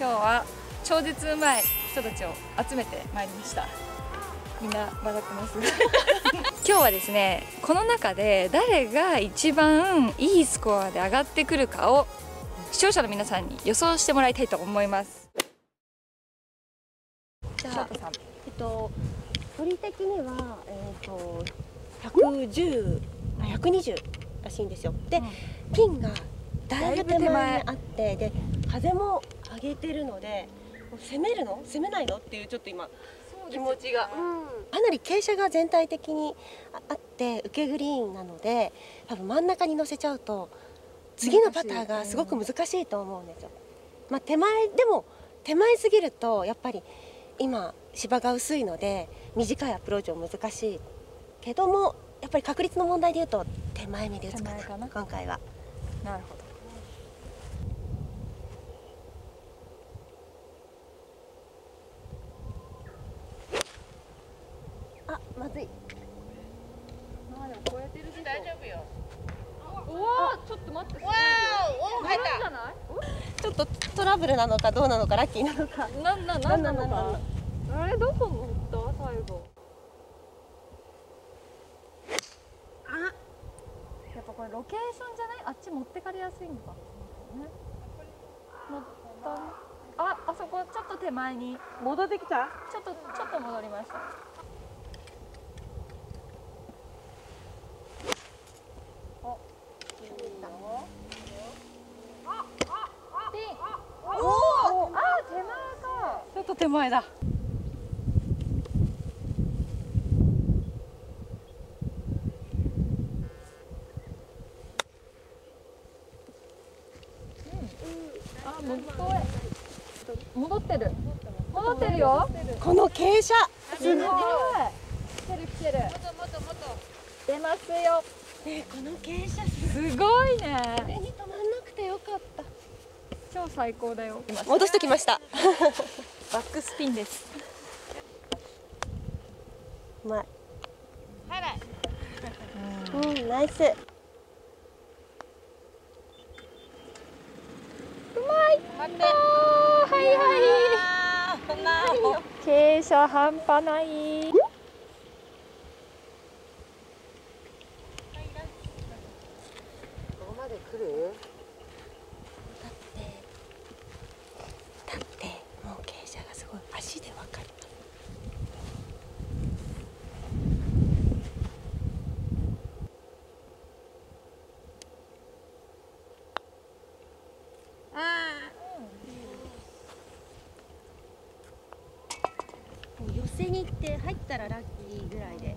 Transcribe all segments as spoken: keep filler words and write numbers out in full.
今日は超絶うまい人たちを集めてまいりました。みんな笑ってます今日はですね、この中で誰が一番いいスコアで上がってくるかを視聴者の皆さんに予想してもらいたいと思います。じゃあ、 えっと距離的にはえっとひゃくじゅう、ひゃくにじゅうらしいんですよ。で、うん、ピンがだいぶ手前にあって、で風も上げてるので、攻めるの攻めないのっていうちょっと今気持ちが、うん、かなり傾斜が全体的にあって受けグリーンなので、多分真ん中に乗せちゃうと次のパターがすごく難しいと思うんですよ。まあ、手前でも手前すぎるとやっぱり今芝が薄いので短いアプローチも難しいけども、やっぱり確率の問題でいうと手前目で打つかな、かな今回は。 なるほど。 あ、まずい。 まあでも超えてるし大丈夫よ。おお、ちょっと待って。 わお、入った。ちょっとトラブルなのかどうなのかラッキーなのか。 なんななんなのか。あれどこ乗った最後。あ、やっぱこれロケーションじゃない？あっち持ってかれやすいのか。ね。乗ったね。あ、あそこちょっと手前に戻ってきた？ ちょっとちょっと戻りました。お、いいよ。あ、あ、あ、ピン。おお、あ、手前か。ちょっと手前だ。あ、向こうへ戻ってる戻ってるよ。 この傾斜すごい。来てる来てる。出ますよ。 え、この傾斜すごいね。 これに止まんなくてよかった。 超最高だよ。 戻してきましたバックスピンです。 うまい。うん、ナイス。 うまい。待って。はいはい。傾斜半端ない。ここまで来る？立って立ってもう傾斜がすごい。足でわかる。寄せに行って入ったらラッキーぐらいで。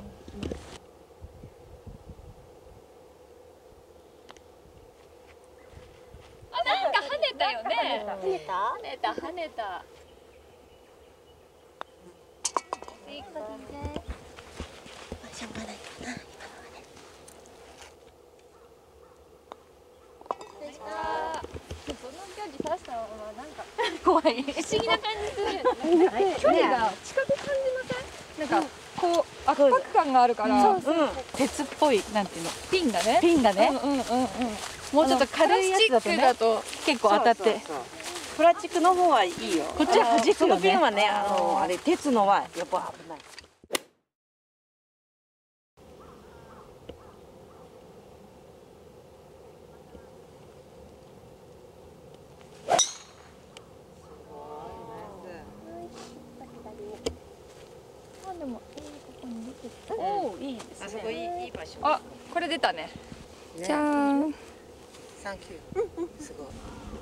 あ、なんか跳ねたよね。 跳ねた？ 跳ねた跳ねた。いい感じで。 まあしょうがないかな今のはね。 その距離刺したのはなんか怖い。不思議な感じする。距離が近く感じません？なんかこう圧迫感があるから。 鉄っぽいなんていうの。 ピンがね。 ピンがね。 うんうんうんうん。 もうちょっと軽いやつだとね。結構当たって。 プラスチックの方はいいよ。 こっちは弾くよね。 そのピンはね、あのあれ鉄のはやっぱ危ない。 でもいいとこに出てきた。おお、いいですね。 あそこいいいい場所。 あ、これ出たね。じゃーん。 サンキュー。すごい。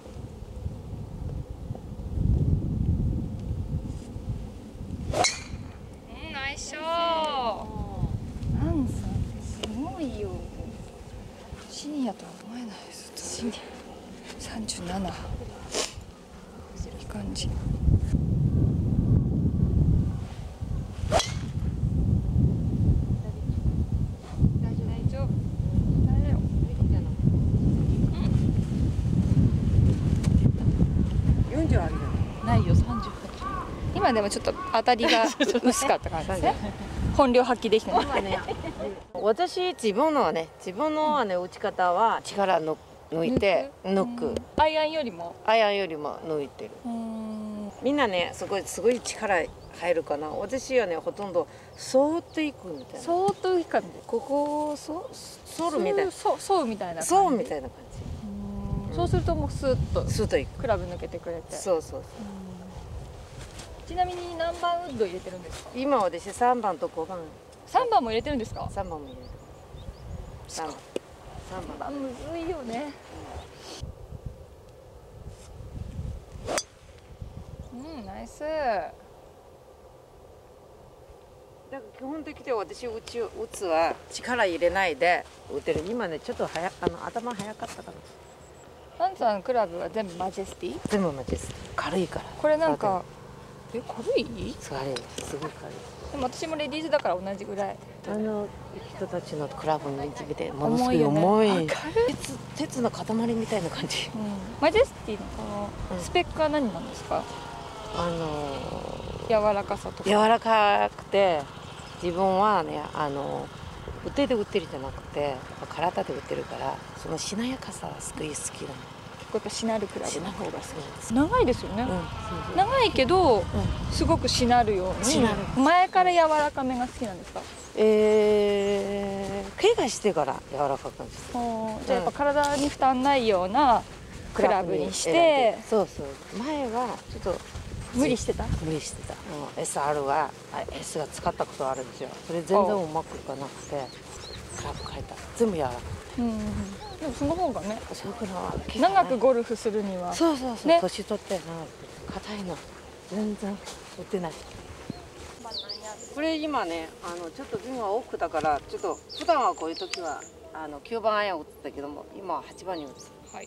うん、ナイスショー。ハンさんすごいよ。シニアとは思えないです。シニア。三十七。いい感じ。 ないよ、三十八。 今でもちょっと当たりが薄かった感じですね。本領発揮できてない。 私自分のはね、自分のはね打ち方は力の抜いて抜く。 アイアンよりも。 アイアンよりも抜いてる。 うん。 みんなねすごいすごい力入るかな。私はねほとんどそーっといくみたいな。 そーっといく感じ。 ここをそ反るみたいな。 そうそうみたいな感じ。 そうみたいな感じ。そうするともうスーッとじ。スーッといく。 クラブ抜けてくれて。 そうそうそう。 ちなみに何番ウッド入れてるんですか？ 今私さんばんとごばん。 さんばんも入れてるんですか？ さんばんも入れてる。さんばん。 さんばんむずいよね。うん、ナイス。 だから基本的に私打ち打つは力入れないで打てる。今ねちょっと早あの頭早かったかな。 パンツァーのクラブは全部マジェスティ？ 全部マジェスティ。軽いから。 これなんかえ軽い？ 軽い。すごい軽い。 でも私もレディースだから同じぐらい。 あの人たちのクラブに見てものすごい重い。 重いよね。 鉄鉄の塊みたいな感じ。 うん、マジェスティのこのスペックは何なんですか？ あの柔らかさとか。 柔らかくて自分はねあの腕で打ってるじゃなくて体で打ってるからそのしなやかさがすごい好きなの。 結構やっぱしなるクラブしな方が好きです。 長いですよね。 うん、そうそう長いけど、すごくしなるように。 しなる前から柔らかめが好きなんですか？ えー、怪我してから柔らかくなってじゃあやっぱ体に負担ないようなクラブにしてそうそう前はちょっと無理してた？ 無理してた、うん、エスアール は S が使ったことあるんですよ。それ全然うまくいかなくてクラブ変えた。全部柔らかうん、でもその方がねい。そういうのは長くゴルフするにはそうそうそう、 ね、 年取って長く硬いの全然打てない。これ今ねあのちょっと瓶は奥だからちょっと普段はこういう時はあのきゅうばんアイアン打ってたけども今ははちばんに打つ。 はい。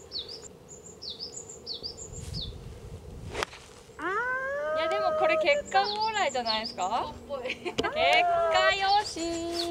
いやでもこれ結果オーライじゃないですか？結果よし。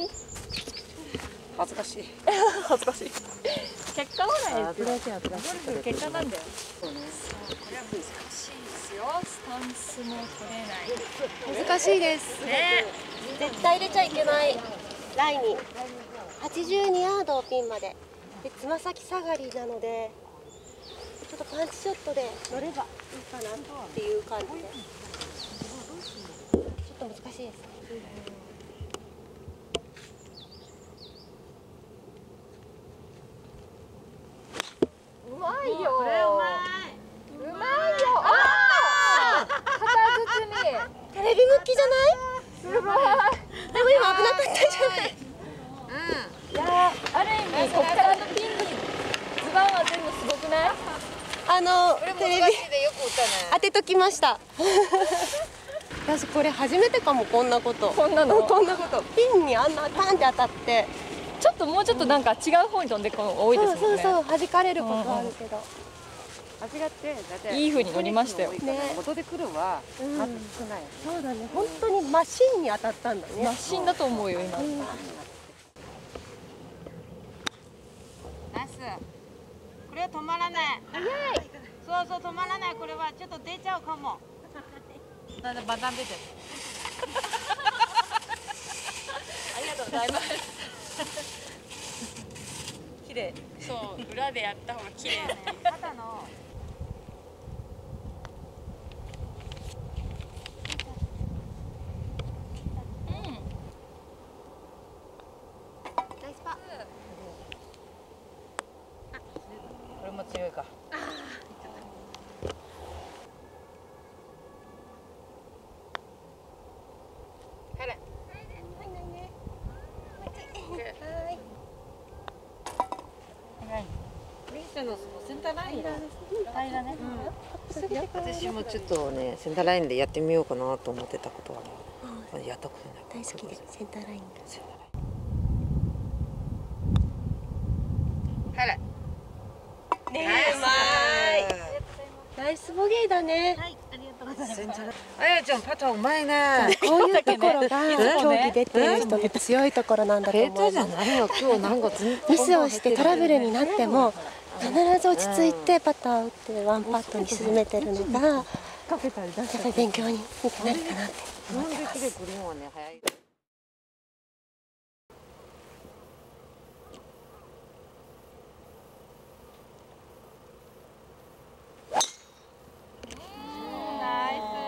恥ずかしい。 恥ずかしい。結果オーライですよ。 恥ずかしい恥ずかしい。 ゴルフ結果なんだよ。 そうね。 そうこれは難しいですよ。スタンスも取れない。 難しいですね。 絶対入れちゃいけないラインにはちじゅうにヤードピンまででつま先下がりなのでちょっとパンチショットで乗ればいいかなっていう感じでちょっと難しいですね。 うまいよ。これうまい。うまいよ。ああ。片包み。 テレビ向きじゃない？ すごい。 でも今危なかったじゃない。 いやーある意味こっからのピンにズバン当てるのすごくない？ あのテレビでよく打ったね。 当てときました。私これ初めてかもこんなこと。 こんなのこんなこと。ピンにあんなパンって当たって。 ちょっともうちょっとなんか違う方に飛んでくの多いですもんね。 そうそうそう弾かれることあるけど。 間違ってだっていい風に乗りましたよ。 ね元で来るはうんまず少ない。 そうだね。本当にマシンに当たったんだね。 マシンだと思うよ今。 うんナイス。これは止まらない。早い。そうそう止まらない。これはちょっと出ちゃうかも。なんでバタン出てる。 ありがとうございます。 綺麗。 そう裏でやった方が綺麗ね。 肩の。 ナイスパ。 これも強いか。入れ。 入んないね。 ミーシャのセンターラインだ。 平らね。 私もちょっとねセンターラインでやってみようかなと思ってたことはね、まだやったことない。 大好きでセンターラインが。 センターライン。入れ。 ねえうまい。ナイスボギーだね。 はい、ありがとうございます。 センターライン。あやちゃんパターうまいね。 こういうところが競技出てる人の強いところなんだと下手思う。 じゃないよ。今日なんかずっとミスをしてトラブルになっても必ず落ち着いてパターを打ってワンパットに進めてるのがやっぱり勉強になるかなって思ってます。 でグリーンはね早い。 ナイス。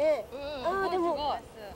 ね。ああでも。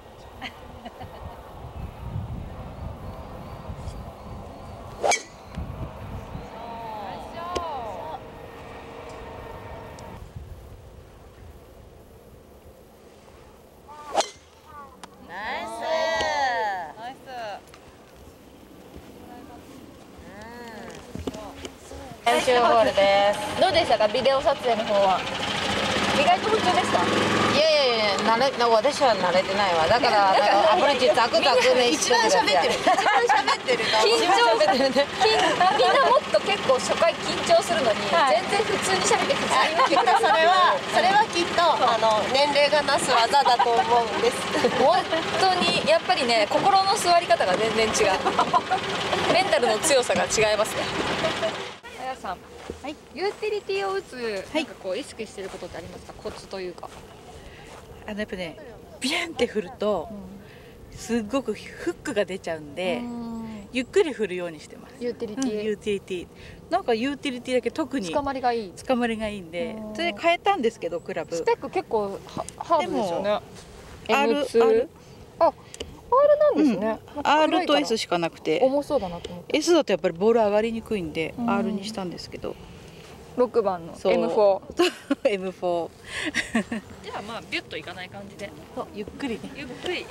最終ホールです。どうでしたか、ビデオ撮影の方は。意外と普通でした。 いやいやいや、慣れ、私は慣れてないわ。だから、あのアプローチザクザクね、 一番喋ってる。一番喋ってる。 緊張してるね。みんなもっと結構初回緊張するのに、全然普通に喋って普通に。 それは、それはきっと、あの年齢がなす技だと思うんです。 本当にやっぱりね、心の座り方が全然違う。メンタルの強さが違いますね。あやさん、はい、ユーティリティを打つ、なんかこう意識してることってありますか、コツというか。 あのやっぱね、ビャンって振ると、すっごくフックが出ちゃうんで、ゆっくり振るようにしてます。 ユーティリティ、 うん、ユーティリティなんかユーティリティだけ特に捕まりがいい。 捕まりがいいんで、それで変えたんですけど、クラブスペック結構ハードですよね。 R エムツー。 あ、R なんですね。 うん、R と S しかなくて、 重そうだなと思って。 S だとやっぱりボール上がりにくいんで R にしたんですけど、 ろくばんのそうエムフォー。 エムフォーじゃあまあビュッといかない感じで、 そうゆっくりね、 ゆっくり。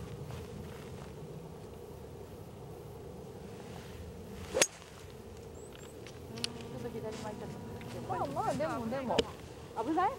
まあまあでもでも危ない？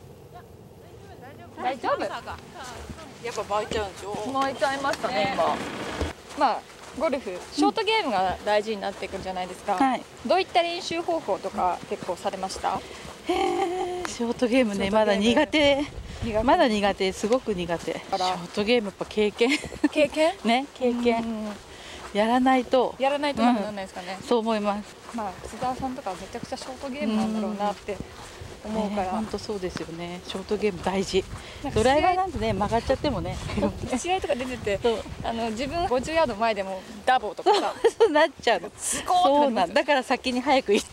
大丈夫？ やっぱ巻いちゃうんでしょ。 巻いちゃいましたね今。まあゴルフショートゲームが大事になってくるじゃないですか、 はい、 どういった練習方法とか結構されました？ へー、ショートゲームね、まだ苦手、まだ苦手、すごく苦手。ショートゲームやっぱ経験経験ね、経験やらないとやらないとうまくならないですかね、 うん、そう思います。 まあ津沢さんとかめちゃくちゃショートゲームなんだろうなって思うから、 本当そうですよね。ショートゲーム大事。ドライバーなんてね、曲がっちゃってもね、 試合とか出てて、あの自分ごじゅうヤード前でもダボとかさ、 そうなっちゃうの。 すごーってなりますよ。 そうなん、だから先に早く行って。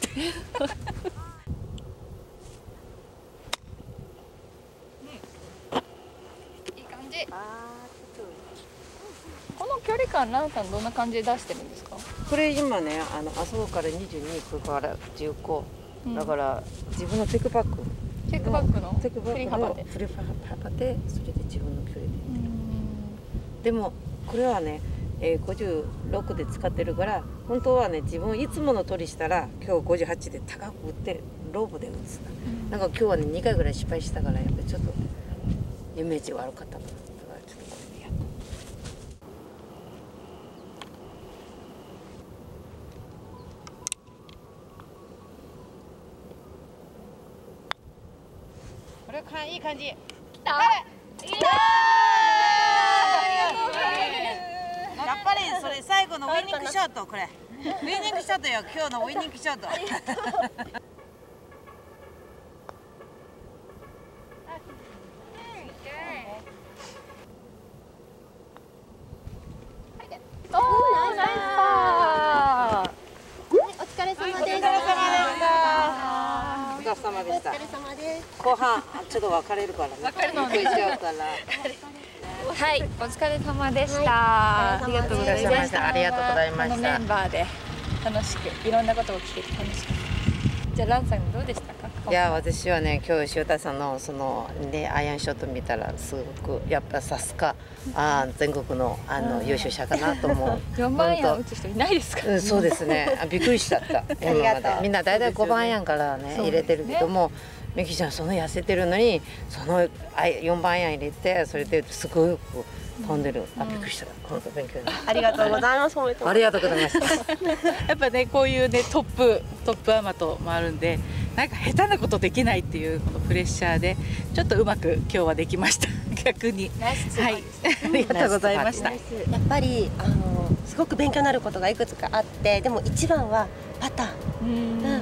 この距離感、ランさんどんな感じで出してるんですか？ これ今ね、あのあそこからにじゅうに行くからじゅっこ、うん、だから自分のテックバックテックバックのテックバックの振り幅で、それで自分の距離で。でもこれはね、えー、ごじゅうろくで使ってるから、本当はね、自分いつもの取りしたら今日ごじゅうはちで高く打ってローブで打つ、うん、なんか今日はねにかいぐらい失敗したから、やっぱりちょっとイメージ悪かったかな。だからちょっとこれでやった。これかいい感じ。きた。きた。やっぱりそれ最後のウィニングショット、これウィニングショットよ、今日のウィニングショット。 おー、ナイスパー。 お疲れ様です。 お疲れ様でした。後半ちょっと別れるからね。別れるのね。しちゃうから。 はい、お疲れ様でした。ありがとうございました。 ありがとうございました。 このメンバーで楽しくいろんなことを聞けて楽しかった。じゃあランさんどうでしたか？ いや、私はね、今日塩田さんのそのねアイアンショット見たら、すごくやっぱさすがあ全国のあの優勝者かなと思う。 よんばんアイアン打つ人いないですか？ うん、そうですね。あ、びっくりしちゃった。今までみんなだいたいごばんアイアンからね入れてるけども、みきちゃんその痩せてるのにそのよんばんアイアン入れて、それですごく飛んでる。あ、びっくりした。本当勉強になる。 ありがとうございます。 ありがとうございました。 やっぱね、こういうねトップトップアマともあるんで、なんか下手なことできないっていうこのプレッシャーでちょっとうまく今日はできました。逆に。はい。ありがとうございました。 やっぱりあのすごく勉強になることがいくつかあって、でも一番はパター。うん、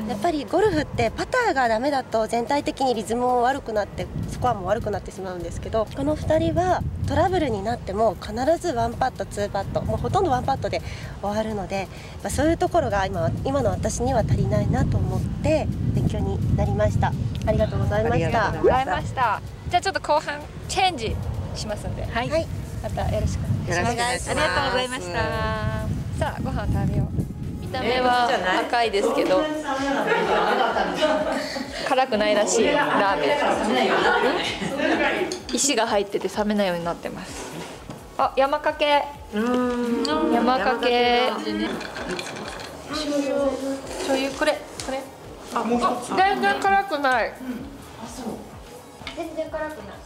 やっぱりゴルフってパターがダメだと全体的にリズムも悪くなってスコアも悪くなってしまうんですけど、このふたりはトラブルになっても必ずワンパットツーパット、もうほとんどワンパットで終わるので、まあ、そういうところが今今の私には足りないなと思って勉強になりました。ありがとうございました。 ありがとうございました。じゃあちょっと後半チェンジしますんで、はい、 はい、 またよろしくお願いします。ありがとうございました。さあご飯食べよう。見た目は赤いですけど辛くないらしいラーメン。石が入ってて冷めないようになってます。あ、山かけ。山かけ。醤油これこれ。あ、全然辛くない。全然辛くない。